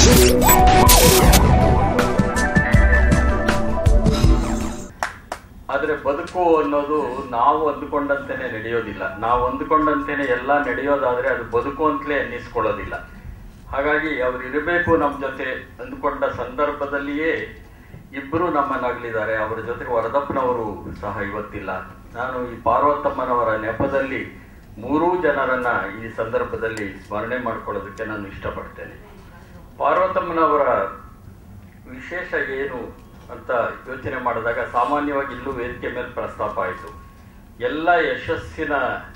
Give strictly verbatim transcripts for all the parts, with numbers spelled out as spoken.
ಆದ್ರೆ ಬದುಕು ಅನ್ನೋದು ನಾವು ಅಂದುಕೊಂಡಂತೆನೆ ನಡೆಯೋದಿಲ್ಲ. ನಾವು ಅಂದುಕೊಂಡಂತೆನೆ ಎಲ್ಲ ನಡೆಯೋದಾದ್ರೆ ಅದು ಬದುಕು ಅಂತಲೇ ಅನ್ನಿಸ್ಕೊಳ್ಳೋದಿಲ್ಲ. ಹಾಗಾಗಿ ಅವ್ರು ಇರಬೇಕು ನಮ್ಮ ಜೊತೆ ಅಂದುಕೊಂಡ ಸಂದರ್ಭದಲ್ಲಿಯೇ ಇಬ್ಬರು ನಮ್ಮನ್ನಾಗಲಿದ್ದಾರೆ. ಅವರ ಜೊತೆಗೆ ವರದಪ್ಪನವರು ಸಹ ಇವತ್ತಿಲ್ಲ. ನಾನು ಈ ಪಾರ್ವತಮ್ಮನವರ ನೆಪದಲ್ಲಿ ಮೂರೂ ಜನರನ್ನ ಈ ಸಂದರ್ಭದಲ್ಲಿ ಸ್ಮರಣೆ ಮಾಡ್ಕೊಳ್ಳೋದಕ್ಕೆ ನಾನು ಇಷ್ಟಪಡ್ತೇನೆ. ಪಾರ್ವತಮ್ಮನವರ ವಿಶೇಷ ಏನು ಅಂತ ಯೋಚನೆ ಮಾಡಿದಾಗ ಸಾಮಾನ್ಯವಾಗಿ ಇಲ್ಲೂ ವೇದಿಕೆ ಮೇಲೆ ಪ್ರಸ್ತಾಪ ಆಯಿತು. ಎಲ್ಲ ಯಶಸ್ಸಿನ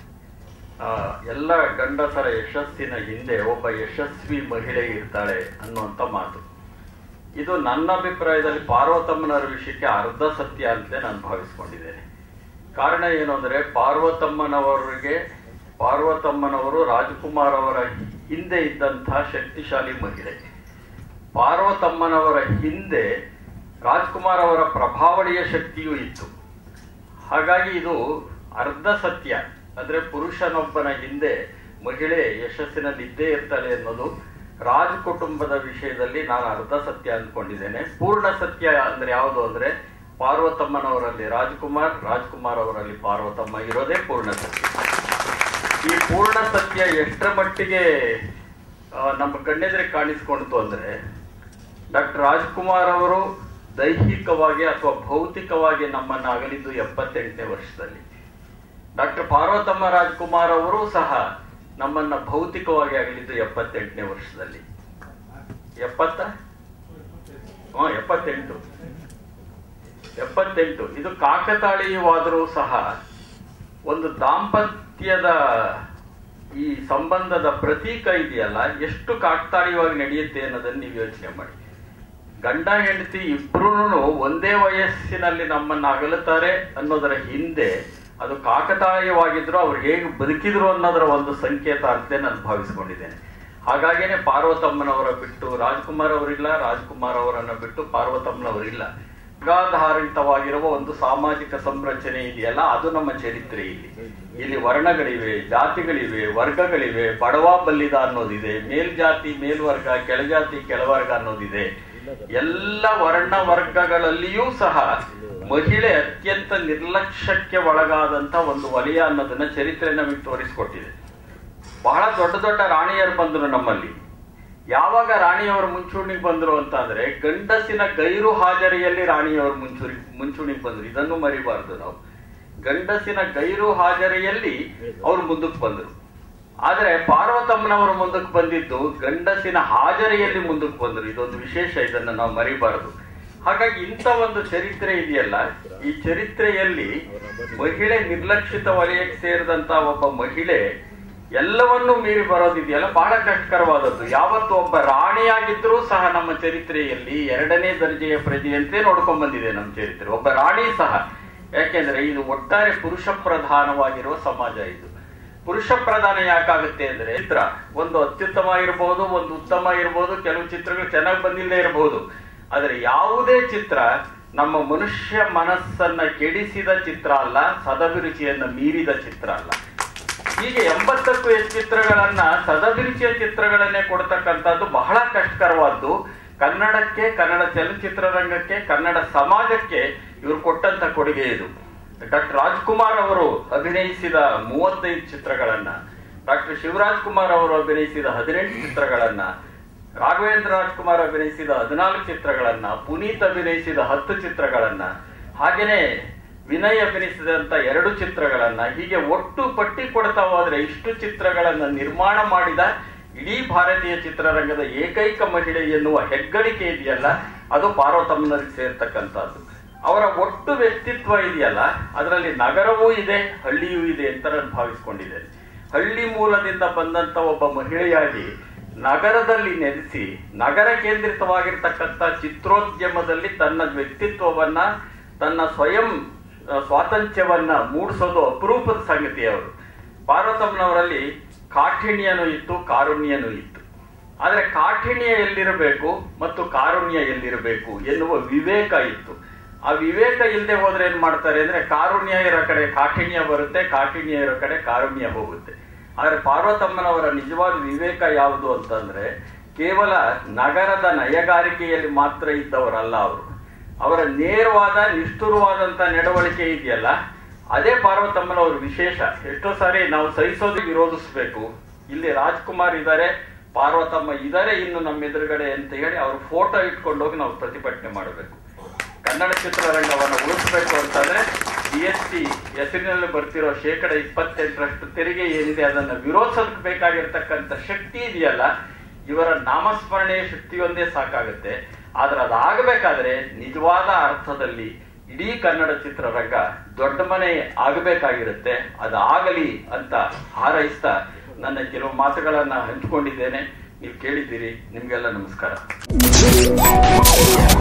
ಎಲ್ಲ ಗಂಡಸರ ಯಶಸ್ಸಿನ ಹಿಂದೆ ಒಬ್ಬ ಯಶಸ್ವಿ ಮಹಿಳೆ ಇರ್ತಾಳೆ ಅನ್ನುವಂಥ ಮಾತು. ಇದು ನನ್ನ ಅಭಿಪ್ರಾಯದಲ್ಲಿ ಪಾರ್ವತಮ್ಮನವರ ವಿಷಯಕ್ಕೆ ಅರ್ಧ ಸತ್ಯ ಅಂತಲೇ ನಾನು ಭಾವಿಸ್ಕೊಂಡಿದ್ದೇನೆ. ಕಾರಣ ಏನು ಅಂದರೆ, ಪಾರ್ವತಮ್ಮನವರಿಗೆ ಪಾರ್ವತಮ್ಮನವರು ರಾಜ್ಕುಮಾರ್ ಅವರ ಹಿಂದೆ ಇದ್ದಂತಹ ಶಕ್ತಿಶಾಲಿ ಮಹಿಳೆ. ಪಾರ್ವತಮ್ಮನವರ ಹಿಂದೆ ರಾಜ್ಕುಮಾರ್ ಅವರ ಪ್ರಭಾವಳಿಯ ಶಕ್ತಿಯೂ ಇತ್ತು. ಹಾಗಾಗಿ ಇದು ಅರ್ಧ ಸತ್ಯ. ಅಂದ್ರೆ ಪುರುಷನೊಬ್ಬನ ಹಿಂದೆ ಮಹಿಳೆ ಯಶಸ್ಸಿನಲ್ಲಿ ಇದ್ದೇ ಇರ್ತಾಳೆ ಅನ್ನೋದು ರಾಜ್ ಕುಟುಂಬದ ವಿಷಯದಲ್ಲಿ ನಾನು ಅರ್ಧ ಸತ್ಯ ಅಂದ್ಕೊಂಡಿದ್ದೇನೆ. ಪೂರ್ಣ ಸತ್ಯ ಅಂದ್ರೆ ಯಾವುದು ಅಂದ್ರೆ, ಪಾರ್ವತಮ್ಮನವರಲ್ಲಿ ರಾಜ್ಕುಮಾರ್, ರಾಜ್ಕುಮಾರ್ ಅವರಲ್ಲಿ ಪಾರ್ವತಮ್ಮ ಇರೋದೇ ಪೂರ್ಣ ಸತ್ಯ. ಈ ಪೂರ್ಣ ಸತ್ಯ ಎಷ್ಟರ ಮಟ್ಟಿಗೆ ನಮ್ಮ ಕಣ್ಣೆದುರಿಗೆ ಕಾಣಿಸ್ಕೊಳ್ತು ಅಂದ್ರೆ, ಡಾಕ್ಟರ್ ರಾಜ್ಕುಮಾರ್ ಅವರು ದೈಹಿಕವಾಗಿ ಅಥವಾ ಭೌತಿಕವಾಗಿ ನಮ್ಮನ್ನು ಅಗಲಿದ್ದು ಎಪ್ಪತ್ತೆಂಟನೇ ವರ್ಷದಲ್ಲಿ. ಡಾಕ್ಟರ್ ಪಾರ್ವತಮ್ಮ ರಾಜ್ಕುಮಾರ್ ಅವರು ಸಹ ನಮ್ಮನ್ನ ಭೌತಿಕವಾಗಿ ಅಗಲಿದ್ದು ಎಪ್ಪತ್ತೆಂಟನೇ ವರ್ಷದಲ್ಲಿ. ಎಪ್ಪತ್ತ ಹ ಎಪ್ಪತ್ತೆಂಟು ಎಪ್ಪತ್ತೆಂಟು ಇದು ಕಾಕತಾಳೀಯವಾದರೂ ಸಹ ಒಂದು ದಾಂಪತ್ಯದ ಈ ಸಂಬಂಧದ ಪ್ರತೀಕ ಇದೆಯಲ್ಲ, ಎಷ್ಟು ಕಾಕತಾಳೀಯವಾಗಿ ನಡೆಯುತ್ತೆ ಅನ್ನೋದನ್ನ ನೀವು ಯೋಚನೆ ಮಾಡಿ. ಗಂಡ ಹೆಂಡತಿ ಇಬ್ರು ಒಂದೇ ವಯಸ್ಸಿನಲ್ಲಿ ನಮ್ಮನ್ನ ಅಗಲುತ್ತಾರೆ ಅನ್ನೋದರ ಹಿಂದೆ ಅದು ಕಾಕತಾಳೀಯವಾಗಿದ್ರು ಅವ್ರು ಹೇಗೆ ಬದುಕಿದ್ರು ಅನ್ನೋದರ ಒಂದು ಸಂಕೇತ ಅಂತಲೇ ನಾನು ಭಾವಿಸ್ಕೊಂಡಿದ್ದೇನೆ. ಹಾಗಾಗೇನೆ ಪಾರ್ವತಮ್ಮನವರ ಬಿಟ್ಟು ರಾಜ್ಕುಮಾರ್ ಅವರಿಲ್ಲ, ರಾಜ್ಕುಮಾರ್ ಅವರನ್ನ ಬಿಟ್ಟು ಪಾರ್ವತಮ್ಮನವರಿಲ್ಲ. ಅಗಾಧಾರಿತವಾಗಿರುವ ಒಂದು ಸಾಮಾಜಿಕ ಸಂರಚನೆ ಇದೆಯಲ್ಲ, ಅದು ನಮ್ಮ ಚರಿತ್ರೆ. ಇಲ್ಲಿ ಇಲ್ಲಿ ವರ್ಣಗಳಿವೆ, ಜಾತಿಗಳಿವೆ, ವರ್ಗಗಳಿವೆ. ಬಡವ ಬಲ್ಲಿದ ಅನ್ನೋದಿದೆ, ಮೇಲ್ಜಾತಿ ಮೇಲ್ವರ್ಗ, ಕೆಳಜಾತಿ ಕೆಳವರ್ಗ ಅನ್ನೋದಿದೆ. ಎಲ್ಲ ವರ್ಣ ವರ್ಗಗಳಲ್ಲಿಯೂ ಸಹ ಮಹಿಳೆ ಅತ್ಯಂತ ನಿರ್ಲಕ್ಷ್ಯಕ್ಕೆ ಒಳಗಾದಂತ ಒಂದು ವಲಯ ಅನ್ನೋದನ್ನ ಚರಿತ್ರೆ ನಮಗೆ ತೋರಿಸಿಕೊಟ್ಟಿದೆ. ಬಹಳ ದೊಡ್ಡ ದೊಡ್ಡ ರಾಣಿಯರು ಬಂದ್ರು ನಮ್ಮಲ್ಲಿ. ಯಾವಾಗ ರಾಣಿಯವರು ಮುಂಚೂಣಿಗೆ ಬಂದ್ರು ಅಂತ ಅಂದ್ರೆ, ಗಂಡಸಿನ ಗೈರು ಹಾಜರಿಯಲ್ಲಿ ರಾಣಿಯವರು ಮುಂಚೂಣಿ ಮುಂಚೂಣಿಗೆ ಬಂದ್ರು. ಇದನ್ನು ಮರಿಬಾರ್ದು ನಾವು. ಗಂಡಸಿನ ಗೈರು ಹಾಜರಿಯಲ್ಲಿ ಅವ್ರು ಮುಂದಕ್ಕೆ ಬಂದ್ರು. ಆದ್ರೆ ಪಾರ್ವತಮ್ಮನವರು ಮುಂದಕ್ಕೆ ಬಂದಿದ್ದು ಗಂಡಸಿನ ಹಾಜರಿಯಲ್ಲಿ ಮುಂದಕ್ಕೆ ಬಂದ್ರು. ಇದೊಂದು ವಿಶೇಷ, ಇದನ್ನ ನಾವು ಮರಿಬಾರದು. ಹಾಗಾಗಿ ಇಂಥ ಒಂದು ಚರಿತ್ರೆ ಇದೆಯಲ್ಲ, ಈ ಚರಿತ್ರೆಯಲ್ಲಿ ಮಹಿಳೆ ನಿರ್ಲಕ್ಷಿತ ವಲಯಕ್ಕೆ ಸೇರಿದಂತ ಒಬ್ಬ ಮಹಿಳೆ ಎಲ್ಲವನ್ನೂ ಮೀರಿ ಬರೋದಿದೆಯಲ್ಲ, ಬಹಳ ಕಷ್ಟಕರವಾದದ್ದು. ಯಾವತ್ತು ಒಬ್ಬ ರಾಣಿಯಾಗಿದ್ರೂ ಸಹ ನಮ್ಮ ಚರಿತ್ರೆಯಲ್ಲಿ ಎರಡನೇ ದರ್ಜೆಯ ಪ್ರಜೆಯಂತೆ ನೋಡ್ಕೊಂಡ್ ಬಂದಿದೆ ನಮ್ಮ ಚರಿತ್ರೆ, ಒಬ್ಬ ರಾಣಿ ಸಹ. ಯಾಕೆಂದ್ರೆ ಇದು ಒಟ್ಟಾರೆ ಪುರುಷ ಪ್ರಧಾನವಾಗಿರುವ ಸಮಾಜ. ಇದು ಪುರುಷ ಪ್ರಧಾನ ಯಾಕಾಗುತ್ತೆ ಅಂದ್ರೆ, ಚಿತ್ರ ಒಂದು ಅತ್ಯುತ್ತಮ ಇರಬಹುದು, ಒಂದು ಉತ್ತಮ ಇರಬಹುದು, ಕೆಲವು ಚಿತ್ರಗಳು ಚೆನ್ನಾಗಿ ಬಂದಿಲ್ಲದೆ ಇರಬಹುದು. ಆದ್ರೆ ಯಾವುದೇ ಚಿತ್ರ ನಮ್ಮ ಮನುಷ್ಯ ಮನಸ್ಸನ್ನ ಕೆಡಿಸಿದ ಚಿತ್ರ ಅಲ್ಲ, ಸದಭಿರುಚಿಯನ್ನ ಮೀರಿದ ಚಿತ್ರ ಅಲ್ಲ. ಹೀಗೆ ಎಂಬತ್ತಕ್ಕೂ ಹೆಚ್ಚು ಚಿತ್ರಗಳನ್ನ, ಸದಭಿರುಚಿಯ ಚಿತ್ರಗಳನ್ನೇ ಕೊಡ್ತಕ್ಕಂಥದ್ದು ಬಹಳ ಕಷ್ಟಕರವಾದ್ದು. ಕನ್ನಡಕ್ಕೆ, ಕನ್ನಡ ಚಲನಚಿತ್ರರಂಗಕ್ಕೆ, ಕನ್ನಡ ಸಮಾಜಕ್ಕೆ ಇವರು ಕೊಟ್ಟಂತ ಕೊಡುಗೆ ಇದು. ಡಾಕ್ಟರ್ ರಾಜ್ಕುಮಾರ್ ಅವರು ಅಭಿನಯಿಸಿದ ಮೂವತ್ತೈದು ಚಿತ್ರಗಳನ್ನ, ಡಾಕ್ಟರ್ ಶಿವರಾಜ್ ಕುಮಾರ್ ಅವರು ಅಭಿನಯಿಸಿದ ಹದಿನೆಂಟು ಚಿತ್ರಗಳನ್ನ, ರಾಘವೇಂದ್ರ ರಾಜ್ಕುಮಾರ್ ಅಭಿನಯಿಸಿದ ಹದಿನಾಲ್ಕು ಚಿತ್ರಗಳನ್ನ, ಪುನೀತ್ ಅಭಿನಯಿಸಿದ ಹತ್ತು ಚಿತ್ರಗಳನ್ನ, ಹಾಗೇನೆ ವಿನಯ್ ಅಭಿನಯಿಸಿದಂತ ಎರಡು ಚಿತ್ರಗಳನ್ನ, ಹೀಗೆ ಒಟ್ಟು ಪಟ್ಟಿ ಕೊಡ್ತಾ ಹೋದ್ರೆ ಇಷ್ಟು ಚಿತ್ರಗಳನ್ನ ನಿರ್ಮಾಣ ಮಾಡಿದ ಇಡೀ ಭಾರತೀಯ ಚಿತ್ರರಂಗದ ಏಕೈಕ ಮಹಿಳೆ ಎನ್ನುವ ಹೆಗ್ಗಳಿಕೆ ಇದೆಯಲ್ಲ, ಅದು ಪಾರ್ವತಮ್ಮನವರಿಗೆ ಸೇರ್ತಕ್ಕಂಥದ್ದು. ಅವರ ಒಟ್ಟು ವ್ಯಕ್ತಿತ್ವ ಇದೆಯಲ್ಲ, ಅದರಲ್ಲಿ ನಗರವೂ ಇದೆ, ಹಳ್ಳಿಯೂ ಇದೆ ಅಂತ ನಾನು ಭಾವಿಸ್ಕೊಂಡಿದ್ದೇನೆ. ಹಳ್ಳಿ ಮೂಲದಿಂದ ಬಂದಂತ ಒಬ್ಬ ಮಹಿಳೆಯಾಗಿ ನಗರದಲ್ಲಿ ನೆಲೆಸಿ ನಗರ ಕೇಂದ್ರಿತವಾಗಿರ್ತಕ್ಕಂಥ ಚಿತ್ರೋದ್ಯಮದಲ್ಲಿ ತನ್ನ ವ್ಯಕ್ತಿತ್ವವನ್ನ, ತನ್ನ ಸ್ವಯಂ ಸ್ವಾತಂತ್ರ್ಯವನ್ನ ಮೂಡಿಸೋದು ಅಪರೂಪದ ಸಂಗತಿ. ಅವರು ಪಾರ್ವತಮ್ಮನವರಲ್ಲಿ ಕಾಠಿಣ್ಯನೂ ಇತ್ತು, ಕಾರುಣ್ಯನೂ ಇತ್ತು. ಆದ್ರೆ ಕಾಠಿಣ್ಯ ಎಲ್ಲಿರಬೇಕು ಮತ್ತು ಕಾರುಣ್ಯ ಎಲ್ಲಿರಬೇಕು ಎನ್ನುವ ವಿವೇಕ ಇತ್ತು. ಆ ವಿವೇಕ ಇಲ್ಲದೆ ಹೋದ್ರೆ ಏನ್ ಮಾಡ್ತಾರೆ ಅಂದ್ರೆ, ಕಾರುಣ್ಯ ಇರೋ ಕಡೆ ಕಾಠಿಣ್ಯ ಬರುತ್ತೆ, ಕಾಠಿಣ್ಯ ಇರೋ ಕಡೆ ಕಾರುಣ್ಯ ಹೋಗುತ್ತೆ. ಆದ್ರೆ ಪಾರ್ವತಮ್ಮನವರ ನಿಜವಾದ ವಿವೇಕ ಯಾವುದು ಅಂತಂದ್ರೆ, ಕೇವಲ ನಗರದ ನಯಗಾರಿಕೆಯಲ್ಲಿ ಮಾತ್ರ ಇದ್ದವರಲ್ಲ ಅವರು. ಅವರ ನೇರವಾದ ನಿಷ್ಠುರವಾದಂತ ನಡವಳಿಕೆ ಇದೆಯಲ್ಲ, ಅದೇ ಪಾರ್ವತಮ್ಮನವರು ವಿಶೇಷ. ಎಷ್ಟೋ ಸಾರಿ ನಾವು ಸಹಿಸೋದು ವಿರೋಧಿಸ್ಬೇಕು. ಇಲ್ಲಿ ರಾಜ್ಕುಮಾರ್ ಇದ್ದಾರೆ, ಪಾರ್ವತಮ್ಮ ಇದ್ದಾರೆ ಇನ್ನು ನಮ್ಮ ಎದುರುಗಡೆ ಅಂತ ಹೇಳಿ ಅವ್ರ ಫೋಟೋ ಇಟ್ಕೊಂಡೋಗಿ ನಾವು ಪ್ರತಿಭಟನೆ ಮಾಡಬೇಕು. ಕನ್ನಡ ಚಿತ್ರರಂಗವನ್ನು ಉಳಿಸಬೇಕು ಅಂತಂದ್ರೆ ಜಿ ಎಸ್ ಟಿ ಹೆಸರಿನಲ್ಲಿ ಬರ್ತಿರೋ ಶೇಕಡ ಇಪ್ಪತ್ತೆಂಟರಷ್ಟು ತೆರಿಗೆ ಏನಿದೆ ಅದನ್ನು ವಿರೋಧಿಸೋದಕ್ಕೆ ಬೇಕಾಗಿರ್ತಕ್ಕಂಥ ಶಕ್ತಿ ಇದೆಯಲ್ಲ, ಇವರ ನಾಮಸ್ಮರಣೆಯ ಶಕ್ತಿಯೊಂದೇ ಸಾಕಾಗುತ್ತೆ. ಆದ್ರೆ ಅದಾಗಬೇಕಾದ್ರೆ ನಿಜವಾದ ಅರ್ಥದಲ್ಲಿ ಇಡೀ ಕನ್ನಡ ಚಿತ್ರರಂಗ ದೊಡ್ಡ ಮನೆ ಆಗಬೇಕಾಗಿರುತ್ತೆ. ಅದಾಗಲಿ ಅಂತ ಹಾರೈಸ್ತಾ ನನ್ನ ಕೆಲವು ಮಾತುಗಳನ್ನ ಹಂಚಿಕೊಂಡಿದ್ದೇನೆ. ನೀವು ಕೇಳಿದ್ದೀರಿ. ನಿಮ್ಗೆಲ್ಲ ನಮಸ್ಕಾರ.